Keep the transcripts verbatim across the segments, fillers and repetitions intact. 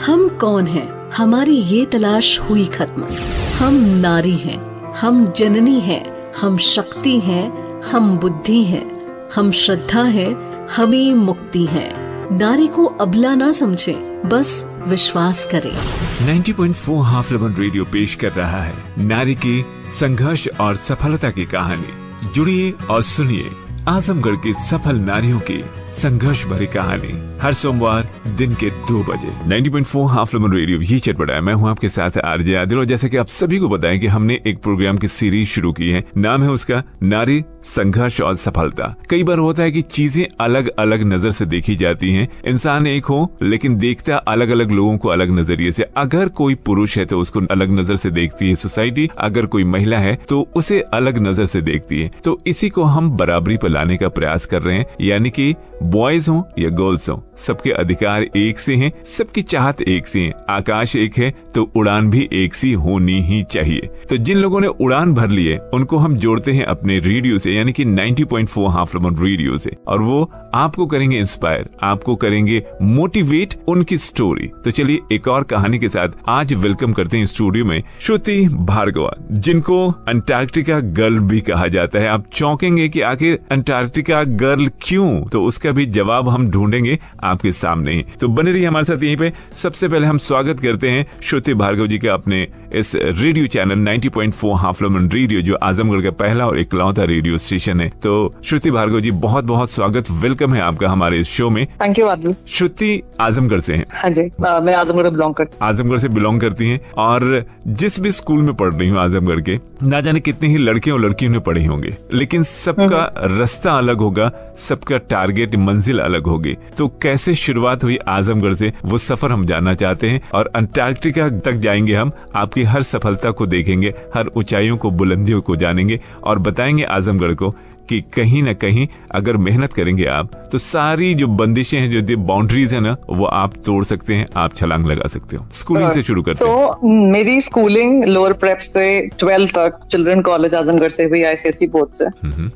हम कौन हैं? हमारी ये तलाश हुई खत्म। हम नारी हैं, हम जननी हैं, हम शक्ति हैं, हम बुद्धि हैं, हम श्रद्धा हैं, हमें मुक्ति है। नारी को अबला ना समझे, बस विश्वास करें। नब्बे पॉइंट चार हाफ लेमन रेडियो पेश कर रहा है नारी की संघर्ष और सफलता की कहानी। जुड़िए और सुनिए आजमगढ़ की सफल नारियों की संघर्ष भरी कहानी हर सोमवार दिन के दो बजे नब्बे पॉइंट चार हाफ लेमन रेडियो ये चट पड़ा है। मैं हूं आपके साथ आरजे आदिल और जैसे कि आप सभी को बताएं कि हमने एक प्रोग्राम की सीरीज शुरू की है। नाम है उसका नारी संघर्ष और सफलता। कई बार होता है कि चीजें अलग अलग नजर से देखी जाती हैं। इंसान एक हो लेकिन देखता अलग अलग लोगों को अलग नजरिए से। अगर कोई पुरुष है तो उसको अलग नजर से देखती है सोसाइटी, अगर कोई महिला है तो उसे अलग नजर से देखती है। तो इसी को हम बराबरी पर लाने का प्रयास कर रहे हैं, यानी कि बॉयज हो या गर्ल्स हो, सबके अधिकार एक से हैं, सबकी चाहत एक से है। आकाश एक है तो उड़ान भी एक सी होनी ही चाहिए। तो जिन लोगों ने उड़ान भर ली है उनको हम जोड़ते हैं अपने रेडियो से, यानी कि नब्बे पॉइंट चार हाफ लेमन रेडियो से, और वो आपको करेंगे इंस्पायर, आपको करेंगे मोटिवेट उनकी स्टोरी। तो चलिए एक और कहानी के साथ आज वेलकम करते हैं स्टूडियो में श्रुति भार्गवा, जिनको अंटार्कटिका गर्ल भी कहा जाता है। आप चौंकेंगे कि आखिर अंटार्कटिका गर्ल क्यों, तो उसका भी जवाब हम ढूंढेंगे आपके सामने ही। तो बने रहिए हमारे साथ यहीं पे। सबसे पहले हम स्वागत करते हैं श्रुति भार्गव जी का अपने इस रेडियो चैनल नब्बे पॉइंट चार हाफ लेमन रेडियो, जो आजमगढ़ का पहला और इकलौता रेडियो स्टेशन है। तो श्रुति भार्गव जी बहुत बहुत स्वागत, वेलकम है आपका हमारे इस शो में। Thank you Adil. श्रुति आजमगढ़ से हैं? हाँ जी, मैं आजमगढ़ बिलोंग करती हूँ। आजमगढ़ से बिलोंग करती हैं और जिस भी स्कूल में पढ़ रही हूँ आजमगढ़ के, ना जाने कितने ही लड़के और लड़कियों ने पढ़े होंगे, लेकिन सबका रास्ता अलग होगा, सबका टारगेट मंजिल अलग होगी। तो कैसे शुरुआत हुई आजमगढ़ से, वो सफर हम जानना चाहते हैं। और अंटार्कटिका तक जाएंगे हम, आपकी हर सफलता को देखेंगे, हर ऊंचाइयों को, बुलंदियों को जानेंगे और बताएंगे आजमगढ़ को कि कहीं ना कहीं अगर मेहनत करेंगे आप तो सारी जो बंदिशें हैं, जो बाउंड्रीज है ना, वो आप तोड़ सकते हैं, आप छलांग लगा सकते हो। स्कूलिंग से शुरू करते हैं। so, मेरी स्कूलिंग लोअर प्रेप से ट्वेल्थ तक चिल्ड्रन कॉलेज आजमगढ़ से हुई, आईसीएसई बोर्ड से।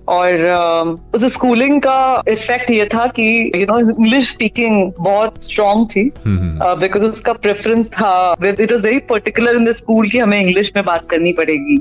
और uh, उस स्कूलिंग का इफेक्ट ये था कि यू नो इंग्लिश स्पीकिंग बहुत स्ट्रॉन्ग थी, बिकॉज uh, उसका प्रेफरेंस था, it was very particular in the school कि हमें इंग्लिश में बात करनी पड़ेगी।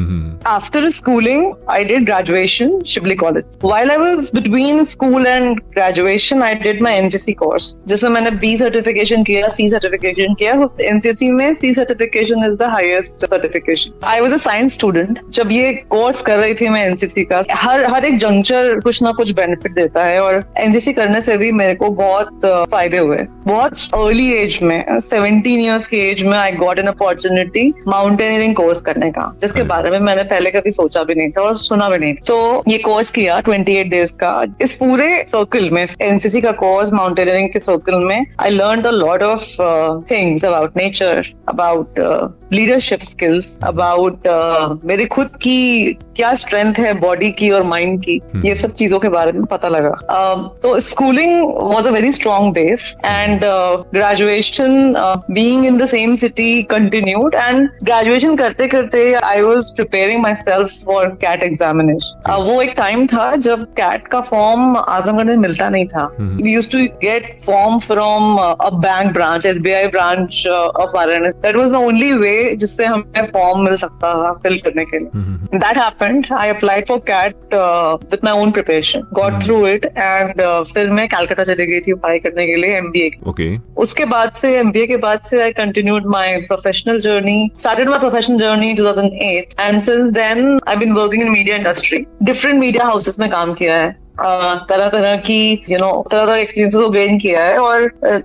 After schooling I did graduation College. While I was between school and graduation, I did my N C C course, जिसमें मैंने B certification किया, C certification किया। उस N C C में C certification is the highest certification. I was a science student. जब ये course कर रही थी मैं N C C का, हर हर एक जंक्चर कुछ ना कुछ बेनिफिट देता है, और N C C करने से भी मेरे को बहुत फायदे हुए। बहुत अर्ली एज में, सेवनटीन ईयर्स की एज में, I got an opportunity mountaineering course करने का, जिसके बारे में मैंने पहले कभी सोचा भी नहीं था और सुना भी नहीं। तो ये कोर्स किया अट्ठाईस डेज का। इस पूरे सर्कल में, एनसीसी का कोर्स, माउंटेनियरिंग के सर्कल में, I learned a lot of things about nature, about leadership skills, about मेरी खुद की क्या स्ट्रेंथ है बॉडी की और माइंड की, ये सब चीजों के बारे में पता लगा। तो schooling was a very strong base, and graduation being in the same city continued, and graduation करते करते I was preparing myself for CAT examination. वो एक टाइम था जब कैट का फॉर्म आजमगढ़ में मिलता नहीं था। We used to get form from a bank branch, SBI branch of Varanasi. That was the only way जिससे हमें फॉर्म मिल सकता था फिल करने के लिए। That happened, I applied for CAT with my own preparation, got through it, and फिर मैं कलकत्ता चली गई थी पढ़ाई करने के लिए एमबीए। okay. उसके बाद से, एमबीए के बाद से, I continued my professional journey, started my professional journey two thousand eight, and since then I been working in media industry, different media houses में काम किया है, तरह तरह की यू नो तरह तरह एक्सपीरियंसेस को गेन किया है। और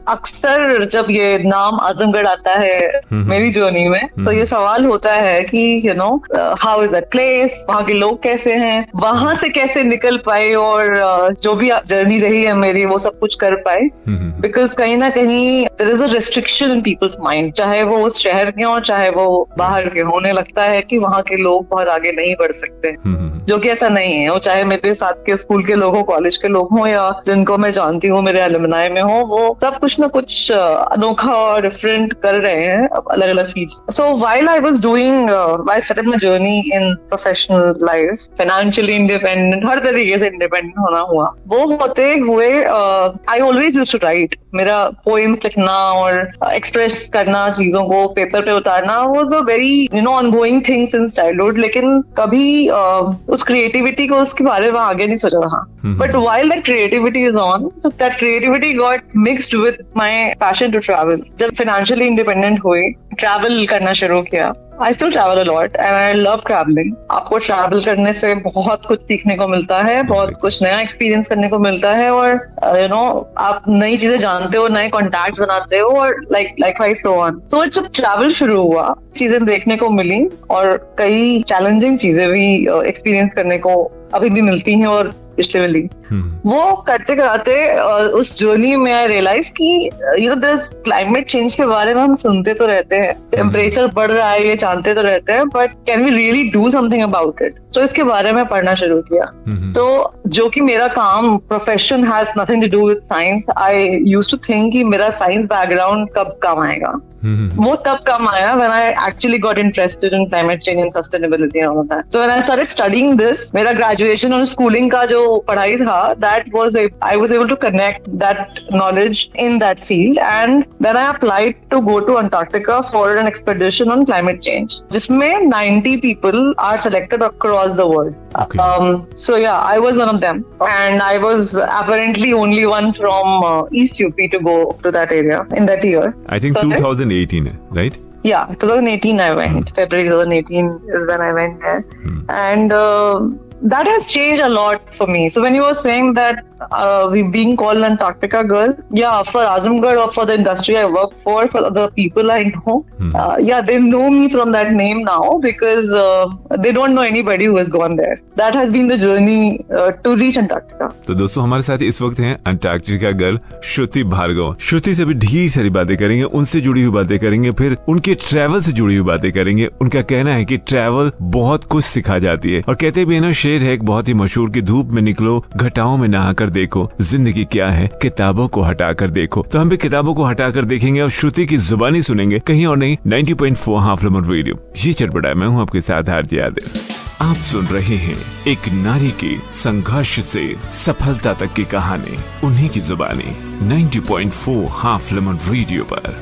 अक्सर जब ये नाम आजमगढ़ आता है मेरी जर्नी में, तो ये सवाल होता है कि you know how is that place, वहाँ के लोग कैसे हैं, वहां से कैसे निकल पाए, और uh, जो भी जर्नी रही है मेरी वो सब कुछ कर पाए। बिकॉज कहीं ना कहीं there is a restriction in people's mind, चाहे वो उस शहर के हो चाहे वो बाहर के, होने लगता है कि वहाँ के लोग बहुत आगे नहीं बढ़ सकते, जो कि ऐसा नहीं है। वो चाहे मेरे साथ के स्कूल के लोग हो, कॉलेज के लोग हों या जिनको मैं जानती हूँ मेरे एलुमनाई में हो, वो सब कुछ ना कुछ अनोखा और डिफरेंट कर रहे हैं अलग अलग field. So while I was doing I started my journey in professional life, financially independent, हर तरीके से इंडिपेंडेंट होना हुआ। वो होते हुए I always used to write. मेरा पोएम्स लिखना और एक्सप्रेस करना, चीजों को पेपर पे उतारना was a very you know ongoing thing since childhood, लेकिन कभी uh, उस क्रिएटिविटी को उसके बारे में आगे नहीं सोचा था। But while that creativity is on, so that creativity got mixed with my passion to travel. जब फाइनेंशियली इंडिपेंडेंट हुए, ट्रैवल करना शुरू किया। I still travel a lot and I love traveling. आपको ट्रैवल करने से बहुत कुछ सीखने को मिलता है, बहुत कुछ नया एक्सपीरियंस करने को मिलता है, और यू नो आप नई चीजें जानते हो, नए कॉन्टैक्ट्स बनाते हो, और like like wise so on. So जब ट्रैवल शुरू हुआ, चीजें देखने को मिली और कई चैलेंजिंग चीजें भी एक्सपीरियंस करने को अभी भी मिलती हैं और पिछले मिली। वो करते कराते उस जर्नी में आई रियलाइज कि you know this climate change के बारे में हम सुनते तो रहते हैं, टेम्परेचर बढ़ रहा है ये जानते तो रहते हैं, but can we really do something about it? So इसके बारे में पढ़ना शुरू किया। तो so, जो कि मेरा काम profession has nothing to do with science, I used to think कि मेरा साइंस बैकग्राउंड कब काम आएगा। वो तब काम आया when I actually got interested in climate change and sustainability and all of that. So when I started studying this, मेरा graduation और schooling का जो पढ़ाई था, that was a, I was able to connect that knowledge in that field, and then I applied to go to Antarctica for an expedition on climate change, जिसमें ninety people are selected across the world. Okay. Um, so yeah, I was one of them, and I was apparently only one from uh, East U P to go to that area in that year. I think Sorry? twenty eighteen, right? Yeah, twenty eighteen I went. Hmm. February twenty eighteen is when I went there. Hmm. And uh, that has changed a lot for me. So when you were saying that uh, we being called Antarctica girl, yeah, for Azamgarh or for the industry I work for, for the people I know, hmm. uh, yeah, they know me from that name now because uh, they don't know anybody who has gone there. That has been the journey uh, to reach Antarctica. तो दोस्तों हमारे साथ इस वक्त हैं Antarctica girl Shruti Bhargav. Shruti से भी ढेर सारी बातें करेंगे, उनसे जुड़ी हुई बातें करेंगे, फिर उनके ट्रैवल से जुड़ी हुई बातें करेंगे। उनका कहना है कि ट्रैवल बहुत कुछ सिखा जाती है, और कहते भी है ना, शेर है एक बहुत ही मशहूर की धूप में निकलो, घटाओं में नहाकर देखो, जिंदगी क्या है किताबों को हटाकर देखो। तो हम भी किताबों को हटाकर देखेंगे और श्रुति की जुबानी सुनेंगे, कहीं और नहीं, ninety point four Half lemon Radio. ये चटपटा, मैं हूँ आपके साथ आरजे आदिल। आप सुन रहे हैं एक नारी के संघर्ष से सफलता तक की कहानी, उन्हीं की जुबानी, ninety point four Half lemon Radio पर।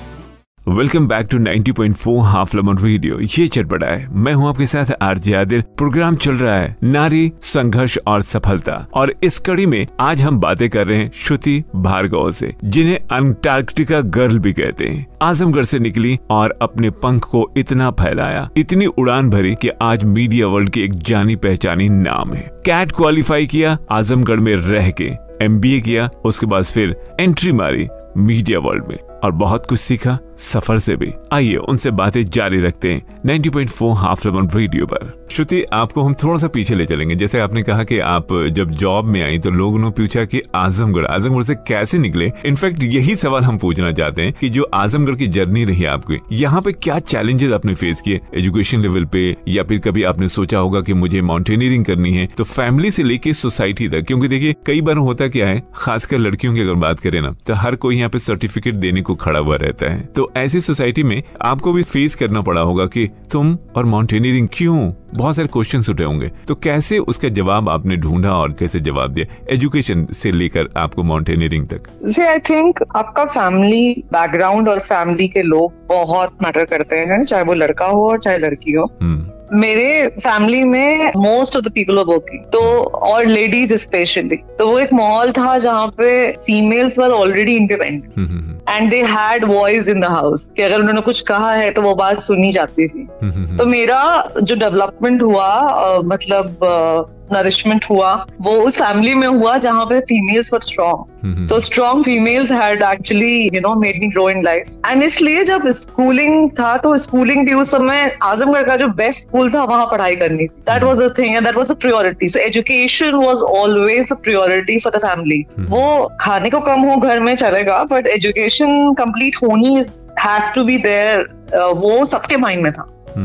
Welcome back to ninety point four Half lemon Radio. ये चटपटा है, मैं हूं आपके साथ आरजे आदिल। प्रोग्राम चल रहा है नारी संघर्ष और सफलता, और इस कड़ी में आज हम बातें कर रहे हैं श्रुति भार्गव से, जिन्हें अंटार्कटिका गर्ल भी कहते हैं। आजमगढ़ से निकली और अपने पंख को इतना फैलाया, इतनी उड़ान भरी कि आज मीडिया वर्ल्ड की एक जानी पहचानी नाम है। कैट क्वालिफाई किया, आजमगढ़ में रह के एमबीए किया, उसके बाद फिर एंट्री मारी मीडिया वर्ल्ड में, और बहुत कुछ सीखा सफर से भी। आइए उनसे बातें जारी रखते हैं ninety point four Half lemon Radio पर। श्रुति, आपको हम थोड़ा सा पीछे ले चलेंगे। जैसे आपने कहा कि आप जब जॉब में आई तो लोगों ने पूछा कि आजमगढ़ आजमगढ़ से कैसे निकले। इनफैक्ट यही सवाल हम पूछना चाहते हैं कि जो आजमगढ़ की जर्नी रही आपकी, यहाँ पे क्या चैलेंजेस आपने फेस किए एजुकेशन लेवल पे, या फिर कभी आपने सोचा होगा कि मुझे माउंटेनियरिंग करनी है, तो फैमिली से लेके सोसाइटी तक। क्योंकि देखिए कई बार होता क्या है, खासकर लड़कियों की अगर बात करें ना, तो हर कोई यहाँ पे सर्टिफिकेट देने को खड़ा हुआ रहता है। तो ऐसी सोसाइटी में आपको भी फेस करना पड़ा होगा कि तुम और माउंटेनियरिंग क्यों, बहुत सारे क्वेश्चंस उठे होंगे। तो कैसे उसका जवाब आपने ढूंढा और कैसे जवाब दिया, एजुकेशन से लेकर आपको माउंटेनियरिंग तक? आई थिंक आपका फैमिली बैकग्राउंड और फैमिली के लोग बहुत मैटर करते हैं, चाहे वो लड़का हो और चाहे लड़की हो। मेरे फैमिली में most of the people are working, तो और लेडीज स्पेशली, तो वो एक माहौल था जहाँ पे females were already independent and they had voice in the house, कि अगर उन्होंने कुछ कहा है तो वो बात सुनी जाती थी। तो मेरा जो डेवलपमेंट हुआ, uh, मतलब नरिशमेंट uh, हुआ, वो उस फैमिली में हुआ जहाँ पे females were strong. So strong females had actually you know made me grow in life. And इसलिए जब स्कूलिंग था तो स्कूलिंग भी उस समय आजमगढ़ का जो बेस्ट स्कूल था वहाँ पढ़ाई करनी थी। That was a thing and that was a priority. So education was always a priority for the family. वो खाने को कम हो घर में चलेगा, बट एजुकेशन कंप्लीट होनी हैज टू बी देयर, वो सबके माइंड में था।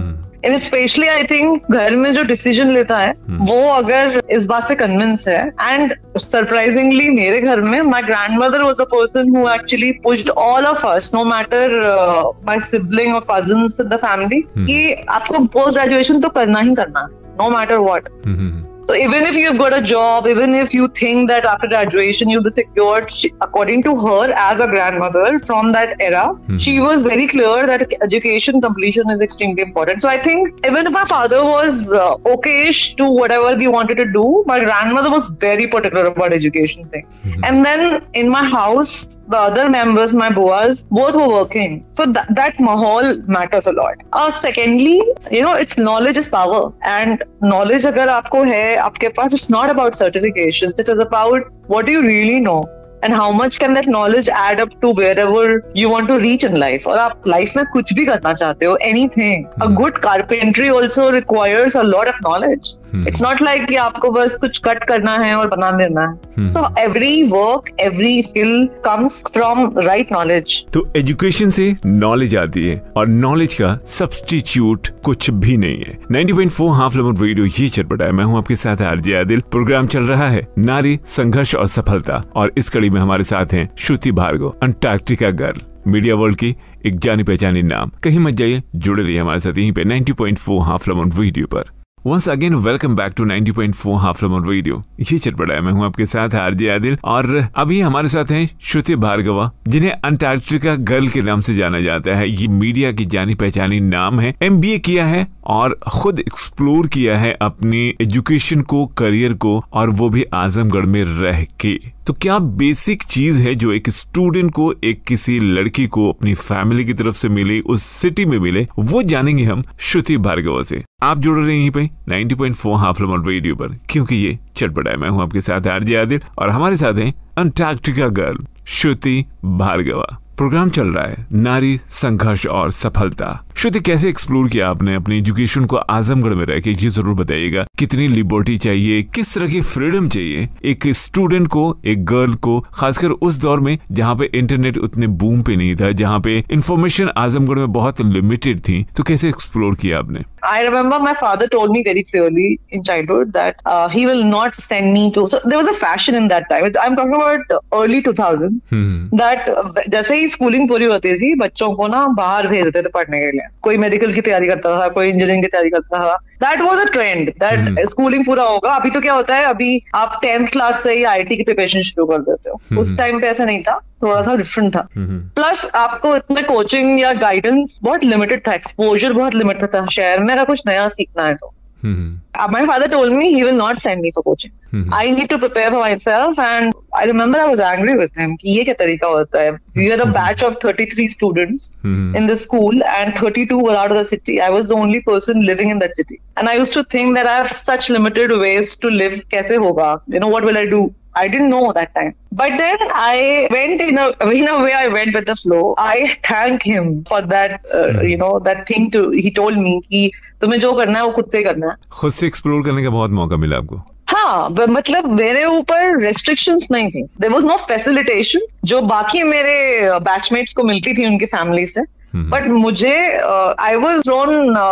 एंड स्पेशली आई थिंक घर में जो डिसीजन लेता है वो अगर इस बात से कन्विंस है, एंड सरप्राइजिंगली मेरे घर में my grandmother was a person who actually pushed all of us, no matter my sibling और कजिन्स इन द फैमिली, कि आपको पोस्ट ग्रेजुएशन तो करना ही करना है, no matter what. Mm-hmm. So even if you've got a job, even if you think that after graduation you'll be secured, she, according to her as a grandmother from that era, mm-hmm. she was very clear that education completion is extremely important. So I think even if my father was uh, okayish to whatever he wanted to do, my grandmother was very particular about education thing. Mm-hmm. And then in my house, the other members, my boas, both were working. So that, that mahal matters a lot. Uh, secondly, you know, it's knowledge is power. And knowledge agar aapko hai, आपके पास, it's not about certifications, it is about what do you really know and how much can that knowledge add up to wherever you want to reach in life. और आप life में कुछ भी करना चाहते हो, anything. A good carpentry also requires a lot of knowledge. Hmm. It's not like कि आपको बस कुछ कट करना है और बना देना है. Hmm. So every work, every skill comes from right knowledge. तो एजुकेशन से नॉलेज आती है और नॉलेज का सब्स्टिट्यूट कुछ भी नहीं है. Ninety point four Half lemon Radio ये चटपटा है. मैं हूँ आपके साथ आरजे आदिल. प्रोग्राम चल रहा है नारी संघर्ष और सफलता, और इस कड़ी में हमारे साथ हैं Shruti Bhargav, Antarctica girl, media world की एक जानी पहचानी नाम. कहीं मत जाइए, जुड़े रहिए हमारे साथ यहीं पे ninety point four Half lemon Radio पर. Once again welcome back to ninety point four Half lemon Radio. ये चटपटा है. मैं हूँ आपके साथ आरजे आदिल, और अभी हमारे साथ हैं श्रुति भार्गव, जिन्हें अंटार्कटिका गर्ल के नाम से जाना जाता है. ये मीडिया की जानी पहचानी नाम है. एमबीए किया है और खुद एक्सप्लोर किया है अपनी एजुकेशन को, करियर को, और वो भी आजमगढ़ में रह के. तो क्या बेसिक चीज है जो एक स्टूडेंट को, एक किसी लड़की को अपनी फैमिली की तरफ से मिले, उस सिटी में मिले, वो जानेंगे हम श्रुति भार्गव से. आप जुड़ रहे हैं यहीं पे ninety point four Half lemon Radio पर, क्योंकि ये चटपटा है. मैं हूं आपके साथ आरजे आदिल, और हमारे साथ हैं Antarctica girl Shruti Bhargav. Program चल रहा है नारी संघर्ष और सफलता. श्रुति, कैसे एक्सप्लोर किया आपने अपनी एजुकेशन को आजमगढ़ में रह के, ये जरूर बताइएगा. कितनी लिबर्टी चाहिए, किस तरह की फ्रीडम चाहिए एक स्टूडेंट को, एक गर्ल को, खासकर उस दौर में जहाँ पे इंटरनेट उतने बूम पे नहीं था, जहाँ पे इंफॉर्मेशन आजमगढ़ में बहुत लिमिटेड थी. तो कैसे एक्सप्लोर किया आपने? I remember my father told me very clearly in childhood that uh, he will not send me to. So there was a fashion in that time. I'm talking about early two thousand. Hmm. That uh, जैसे ही schooling पूरी होती थी, बच्चों को ना बाहर भेज देते थे पढ़ने के लिए. कोई मेडिकल की तैयारी करता था, कोई इंजीनियरिंग की तैयारी करता था. That was a trend. That hmm. Schooling पूरा होगा. अभी तो क्या होता है, अभी आप टेंथ क्लास से ही आईटी की प्रिपरेशन शुरू कर देते हो. hmm. उस टाइम पे ऐसा नहीं था, थोड़ा सा डिफरेंट था. Plus hmm. आपको इतने कोचिंग या गाइडेंस बहुत लिमिटेड था, एक्सपोजर बहुत लिमिटेड था. शहर में अगर कुछ नया सीखना है तो. Mm-hmm. Uh, my father told me he will not send me for coaching. Mm-hmm. I need to prepare for myself, and I remember I was angry with him कि ये क्या तरीका होता है. We were a batch of thirty-three students mm-hmm. in the school, and thirty-two were out of the city. I was the only person living in that city, and I used to think that I have such limited ways to live. कैसे होगा? You know, what will I do? I didn't know that time. But then I went in a, in a way I went with the flow. I thank him for that, uh, mm-hmm. you know, that thing to, he told me कि तुम्हें जो करना है वो खुद से करना है. खुद से एक्सप्लोर करने का बहुत मौका मिला आपको. हाँ, मतलब मेरे ऊपर रेस्ट्रिक्शंस नहीं थी. There was no facilitation जो बाकी मेरे बैचमेट्स को मिलती थी उनकी फैमिली से. बट मुझे I was thrown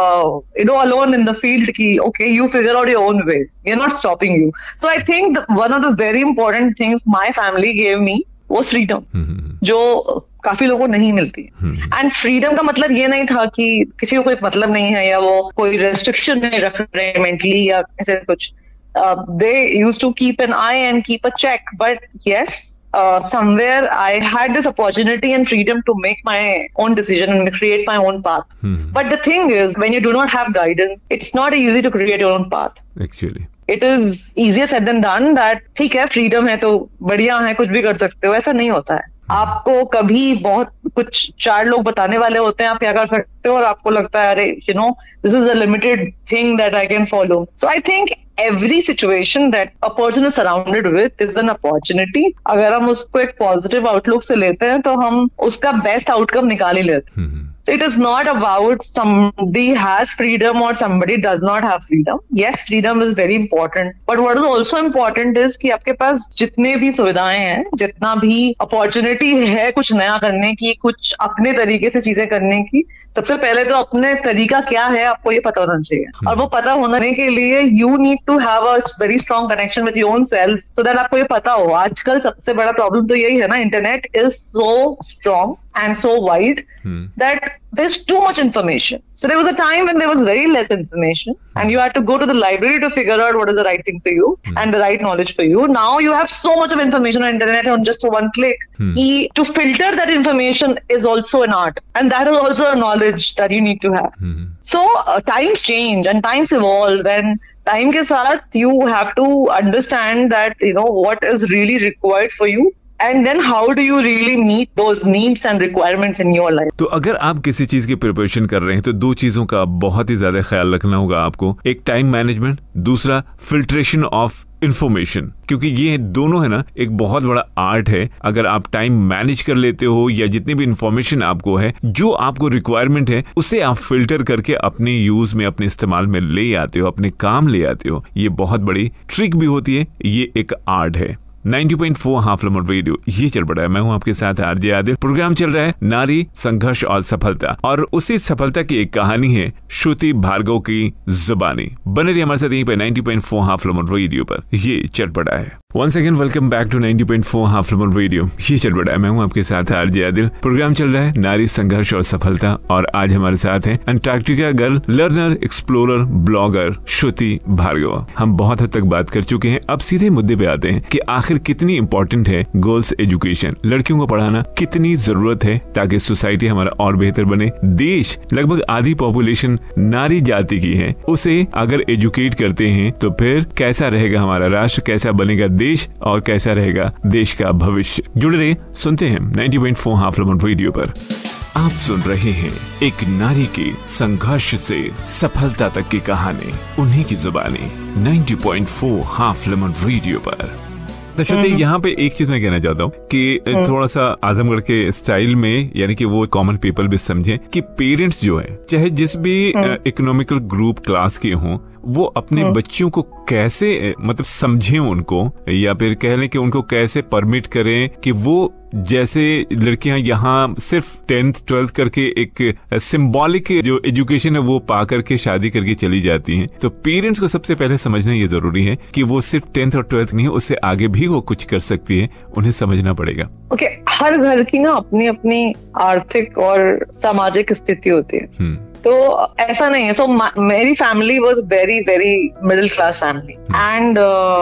you know alone in the field की okay you figure out your own way, we are not stopping you. So I think one of the very important things my family gave me was freedom, जो काफी लोगों को नहीं मिलती. And freedom का मतलब ये नहीं था कि किसी को कोई मतलब नहीं है या वो कोई रेस्ट्रिक्शन नहीं रख रहे मेंटली या ऐसे कुछ. They used to keep an eye and keep a check. But yes, Uh, somewhere I had this opportunity and freedom to make my own decision and create my own path. Hmm. But the thing is, when you do not have guidance, it's not easy to create your own path. Actually. It is easier said than done that ठीक है, freedom है तो बढ़िया है, कुछ भी कर सकते हो. ऐसा नहीं होता है. आपको कभी बहुत कुछ चार लोग बताने वाले होते हैं आप क्या कर सकते हो, और आपको लगता है अरे you know this is a limited thing that I can follow. So I think every situation that a person is surrounded with is an opportunity. अगर हम उसको एक पॉजिटिव आउटलुक से लेते हैं तो हम उसका बेस्ट आउटकम निकाल ही लेते हैं. So it is not about somebody has freedom or somebody does not have freedom. Yes, freedom is very important. But what is also important is कि आपके पास जितने भी सुविधाएं हैं, जितना भी अपॉर्चुनिटी है कुछ नया करने की, कुछ अपने तरीके से चीजें करने की, सबसे पहले तो अपने तरीका क्या है आपको ये पता होना चाहिए. hmm. और वो पता होने के लिए you need to have a very strong connection with your own self so that आपको ये पता हो. आजकल सबसे बड़ा प्रॉब्लम तो यही है ना, internet is so strong and so wide hmm. that there's too much information. So there was a time when there was very less information hmm. and you had to go to the library to figure out what is the right thing for you hmm. and the right knowledge for you. Now you have so much of information on internet on just one click. Hmm. To filter that information is also an art, and that is also a knowledge that you need to have. Hmm. So uh, times change and times evolve, and time ke saath you have to understand that you know what is really required for you. And then how do you really meet those needs and requirements in your life? तो अगर आप किसी चीज की preparation कर रहे हैं तो दो चीजों का बहुत ही ज्यादा ख्याल रखना होगा आपको. एक टाइम मैनेजमेंट, दूसरा फिल्ट्रेशन ऑफ इंफॉर्मेशन, क्योंकि ये दोनों है ना एक बहुत बड़ा आर्ट है. अगर आप टाइम मैनेज कर लेते हो या जितनी भी इंफॉर्मेशन आपको है, जो आपको रिक्वायरमेंट है, उसे आप फिल्टर करके अपने यूज में, अपने इस्तेमाल में ले आते हो, अपने काम ले आते हो. ये बहुत बड़ी ट्रिक भी होती है, ये एक आर्ट है. Ninety point four Half lemon Radio ये चल पड़ा है. मैं हूं आपके साथ आरजे आदिल. प्रोग्राम चल रहा है नारी संघर्ष और सफलता, और उसी सफलता की एक कहानी है श्रुति भार्गव की जुबानी. बने रहिए हमारे साथ यहीं पे ninety point four Half lemon Radio पर. ये चल पड़ा है. Once again welcome back to ninety point four Half lemon Radio. ये चल पड़ा है. मैं हूं आपके साथ आरजे आदिल. प्रोग्राम चल रहा है नारी संघर्ष और सफलता, और आज हमारे साथ है Antarctica girl, learner, explorer, blogger Shruti Bhargav. हम बहुत हद तक बात कर चुके हैं. अब सीधे मुद्दे पे आते हैं कि आखिर कितनी इंपॉर्टेंट है गर्ल्स एजुकेशन. लड़कियों को पढ़ाना कितनी जरूरत है ताकि सोसाइटी हमारा और बेहतर बने. देश लगभग आधी पॉपुलेशन नारी जाति की है. उसे अगर एजुकेट करते हैं तो फिर कैसा रहेगा हमारा राष्ट्र, कैसा बनेगा देश, और कैसा रहेगा देश का भविष्य. जुड़े रहिए, सुनते हैं ninety point four Half lemon Radio पर. आप सुन रहे हैं एक नारी के संघर्ष से सफलता तक की कहानी, उन्हीं की जुबानी. Ninety point four Half lemon Radio पर. तो श्रुति, यहाँ पे एक चीज मैं कहना चाहता हूँ कि थोड़ा सा आजमगढ़ के स्टाइल में, यानी कि वो कॉमन पीपल भी समझें कि पेरेंट्स जो है, चाहे जिस भी इकोनॉमिकल ग्रुप क्लास के हों, वो अपने बच्चों को कैसे मतलब समझें उनको, या फिर कह लें कि उनको कैसे परमिट करें कि वो, जैसे लड़कियां यहाँ सिर्फ टेंथ ट्वेल्थ करके एक सिंबॉलिक जो एजुकेशन है वो पा करके शादी करके चली जाती हैं. तो पेरेंट्स को सबसे पहले समझना ये जरूरी है कि वो सिर्फ टेंथ और ट्वेल्थ नहीं है, उससे आगे भी वो कुछ कर सकती है. उन्हें समझना पड़ेगा. ओके okay, हर घर की ना अपनी अपनी आर्थिक और सामाजिक स्थिति होती है. तो ऐसा नहीं है. सो so, मेरी family was very very middle class family, and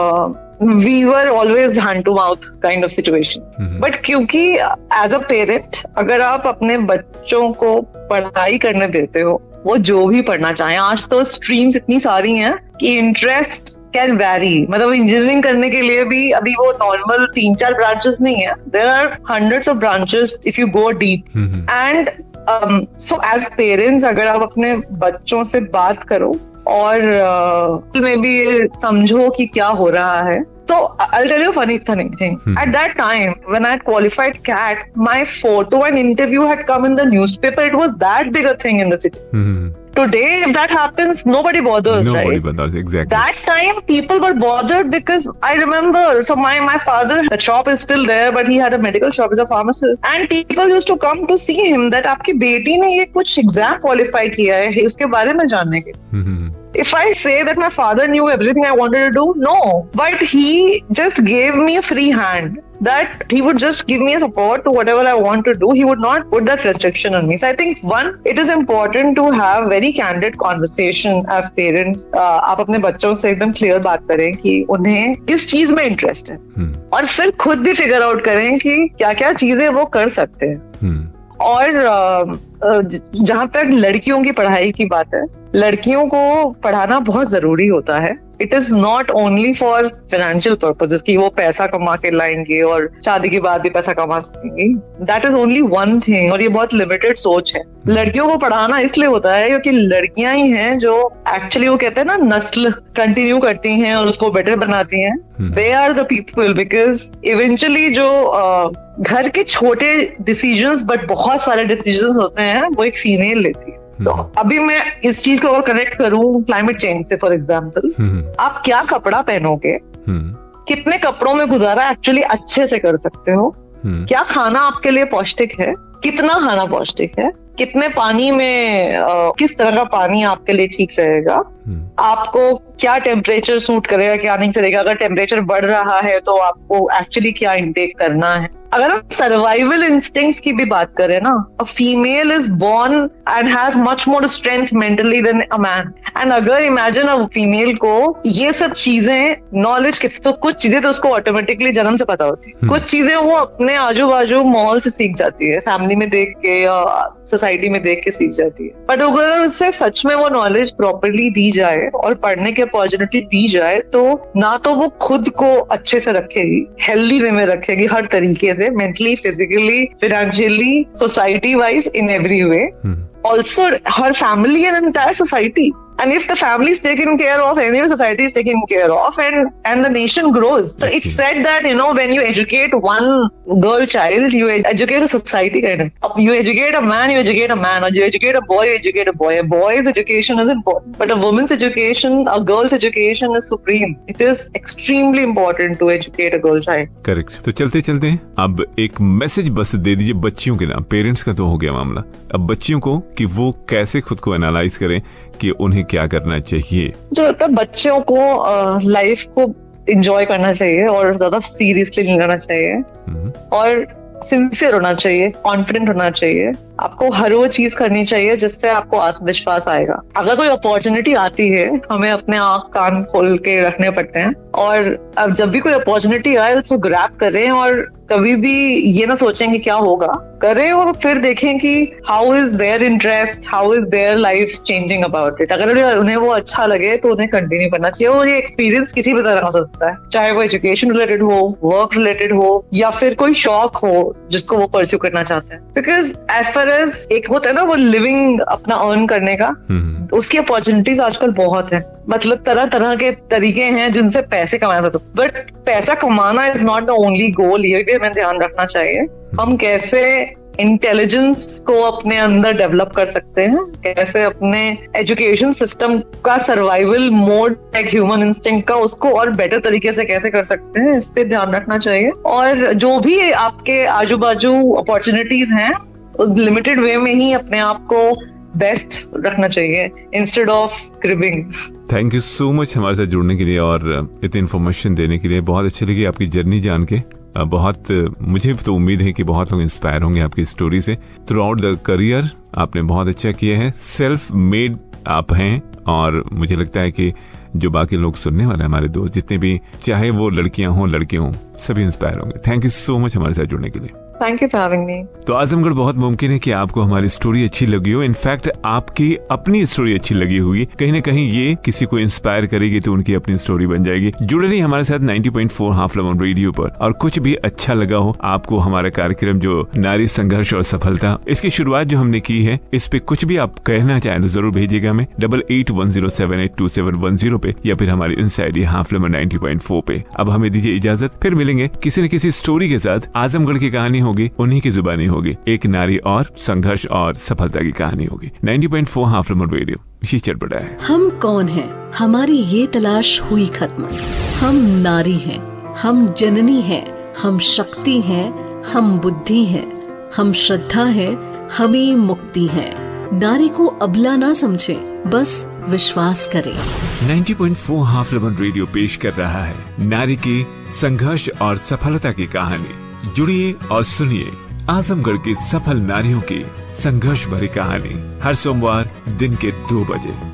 we were always hand to mouth kind of situation. But क्योंकि एज अ पेरेंट अगर आप अपने बच्चों को पढ़ाई करने देते हो, वो जो भी पढ़ना चाहें, आज तो स्ट्रीम्स इतनी सारी हैं कि इंटरेस्ट कैन वैरी. मतलब इंजीनियरिंग करने के लिए भी अभी वो नॉर्मल तीन चार ब्रांचेस नहीं है. There are hundreds of branches if you go deep. And so as parents अगर आप अपने बच्चों से बात करो और में भी ये समझो कि क्या हो रहा है. So I'll tell you a funny thing. Hmm. At that time, when I had qualified C A T, my photo and interview had come in the newspaper. It was that big a thing in the city. Hmm. Today, if that happens, nobody bothers, nobody right? Nobody bothers, exactly. That time, people were bothered because I remember, so my, my father, the shop is still there, but he had a medical shop as a pharmacist. And people used to come to see him that आपकी बेटी ने ये कुछ exam qualify किया है, उसके बारे में जानने के. Hmm. If I say that my father knew everything I wanted to do, no. But he just gave me a free hand. That he would just give me a support to whatever I want to do. He would not put that restriction on me. So I think one, it is important to have very candid conversation as parents. Uh, आप अपने बच्चों से एकदम clear बात करें कि उन्हें किस चीज में इंटरेस्ट है, hmm. और फिर खुद भी फिगर आउट करें कि क्या क्या चीजें वो कर सकते हैं. hmm. और जहां तक लड़कियों की पढ़ाई की बात है, लड़कियों को पढ़ाना बहुत जरूरी होता है. It is not only for financial purposes कि वो पैसा कमा के लाएंगे और शादी के बाद भी पैसा कमा सकेंगे. That is only one thing, और ये बहुत लिमिटेड सोच है. लड़कियों को पढ़ाना इसलिए होता है क्योंकि लड़कियां ही हैं जो एक्चुअली वो कहते हैं ना नस्ल कंटिन्यू करती हैं और उसको बेटर बनाती हैं. They are the people, because eventually जो uh, घर के छोटे डिसीजंस बट बहुत सारे डिसीजंस होते हैं वो एक फीमेल लेती है. तो अभी मैं इस चीज को और कनेक्ट करूं क्लाइमेट चेंज से. फॉर एग्जाम्पल, आप क्या कपड़ा पहनोगे, कितने कपड़ों में गुजारा एक्चुअली अच्छे से कर सकते हो, क्या खाना आपके लिए पौष्टिक है, कितना खाना पौष्टिक है, कितने पानी में आ, किस तरह का पानी आपके लिए ठीक रहेगा, आपको क्या टेम्परेचर सूट करेगा, क्या नहीं करेगा. अगर टेम्परेचर बढ़ रहा है तो आपको एक्चुअली क्या इंटेक करना है. अगर हम सर्वाइवल इंस्टिंक्ट्स की भी बात करें ना, a female is born and has much more strength mentally than a man. And अगर इमेजिन अ फीमेल को ये सब चीजें नॉलेज के, तो कुछ चीजें तो उसको ऑटोमेटिकली जन्म से पता होती है, कुछ चीजें वो अपने आजू बाजू माहौल से सीख जाती है, फैमिली में देख के या सोसाइटी में देख के सीख जाती है. बट अगर उससे सच में वो नॉलेज प्रॉपरली दी जाए और पढ़ने की अपॉर्चुनिटी दी जाए तो ना तो वो खुद को अच्छे से रखेगी, हेल्दी वे में रखेगी हर तरीके से, mentally, physically, financially, society wise, in every way. Hmm. Also her family and entire society. And if the family is taken care of, anyway society is taken care of, and and the nation grows. So it's said that, you know, when you educate one girl child, you educate a society kind of. You educate a man, you educate a man, or you educate a boy, you educate a boy. A boy's education is important, but a woman's education, a girl's education is supreme. It is extremely important to educate a girl child. Correct. तो चलते चलते अब एक message बस दे दीजिए बच्चियों के नाम. पेरेंट्स का तो हो गया मामला, अब बच्चियों को कि वो कैसे खुद को एनालाइज करें कि उन्हें क्या करना चाहिए. जो बच्चों को लाइफ को एंजॉय करना चाहिए और ज्यादा सीरियसली नहीं लेना चाहिए और सिंसियर होना चाहिए, कॉन्फिडेंट होना चाहिए. आपको हर वो चीज करनी चाहिए जिससे आपको आत्मविश्वास आएगा. अगर कोई अपॉर्चुनिटी आती है, हमें अपने आँख कान खोल के रखने पड़ते हैं, और अब जब भी कोई अपॉर्चुनिटी आए उसको ग्रैब करें और कभी भी ये ना सोचें कि क्या होगा, करें और फिर देखें कि how is their interest, how is their life changing about it. अगर उन्हें वो अच्छा लगे तो उन्हें कंटिन्यू करना चाहिए. और ये एक्सपीरियंस किसी भी तरह हो सकता है, चाहे वो एजुकेशन रिलेटेड हो, वर्क रिलेटेड हो, या फिर कोई शौक हो जिसको वो परस्यू करना चाहते हैं. बिकॉज एज फार एज एक होता है ना वो लिविंग अपना अर्न करने का, उसकी अपॉर्चुनिटीज आजकल बहुत है. मतलब तरह तरह के तरीके हैं जिनसे पैसे कमाया जा सकते, बट पैसा कमाना is not the only goal. ये भी हमें ध्यान रखना चाहिए हम कैसे इंटेलिजेंस को अपने अंदर डेवलप कर सकते हैं, कैसे अपने एजुकेशन सिस्टम का सर्वाइवल मोड एक ह्यूमन इंस्टिंक्ट का उसको और बेटर तरीके से कैसे कर सकते हैं, इस पे ध्यान रखना चाहिए. और जो भी आपके आजू बाजू अपॉर्चुनिटीज हैं लिमिटेड वे में ही अपने आप को बेस्ट रखना चाहिए instead of cribbing. Thank you so much हमारे साथ जुड़ने के लिए और इतनी इन्फॉर्मेशन देने के लिए. बहुत अच्छी लगी आपकी जर्नी जान के. बहुत मुझे तो उम्मीद है कि बहुत लोग इंस्पायर होंगे आपकी स्टोरी से. थ्रू आउट द करियर आपने बहुत अच्छा किया है, सेल्फ मेड आप हैं, और मुझे लगता है कि जो बाकी लोग सुनने वाले हमारे दोस्त जितने भी, चाहे वो लड़कियां हों लड़के हों, सभी इंस्पायर होंगे. थैंक यू सो मच हमारे साथ जुड़ने के लिए. Thank you for having me. तो आजमगढ़ बहुत मुमकिन है कि आपको हमारी स्टोरी अच्छी लगी हो. इनफैक्ट आपकी अपनी स्टोरी अच्छी लगी होगी, कहीं ना कहीं ये किसी को इंस्पायर करेगी तो उनकी अपनी स्टोरी बन जाएगी. जुड़े रहिए हमारे साथ ninety point four Half Lemon Radio पर. और कुछ भी अच्छा लगा हो आपको हमारा कार्यक्रम जो नारी संघर्ष और सफलता, इसकी शुरुआत जो हमने की है, इस पे कुछ भी आप कहना चाहें तो जरूर भेजिएगा हमें double eight one zero seven eight two seven one zero पे, या फिर हमारी Insta Half Lemon ninety point four पे. अब हमें दीजिए इजाजत, फिर मिलेंगे किसी न किसी स्टोरी के साथ. आजमगढ़ की कहानी होगी, उन्हीं की जुबानी होगी, एक नारी और संघर्ष और सफलता की कहानी होगी. Ninety point four Half Lemon Radio शीचर बड़ा है. हम कौन हैं? हमारी ये तलाश हुई खत्म. हम नारी हैं, हम जननी हैं, हम शक्ति हैं, हम बुद्धि हैं, हम श्रद्धा है, हमें मुक्ति है. नारी को अबला ना समझें, बस विश्वास करें. Ninety point four Half Lemon Radio पेश कर रहा है नारी की संघर्ष और सफलता की कहानी. जुड़िए और सुनिए आजमगढ़ की सफल नारियों की संघर्ष भरी कहानी हर सोमवार दिन के दो बजे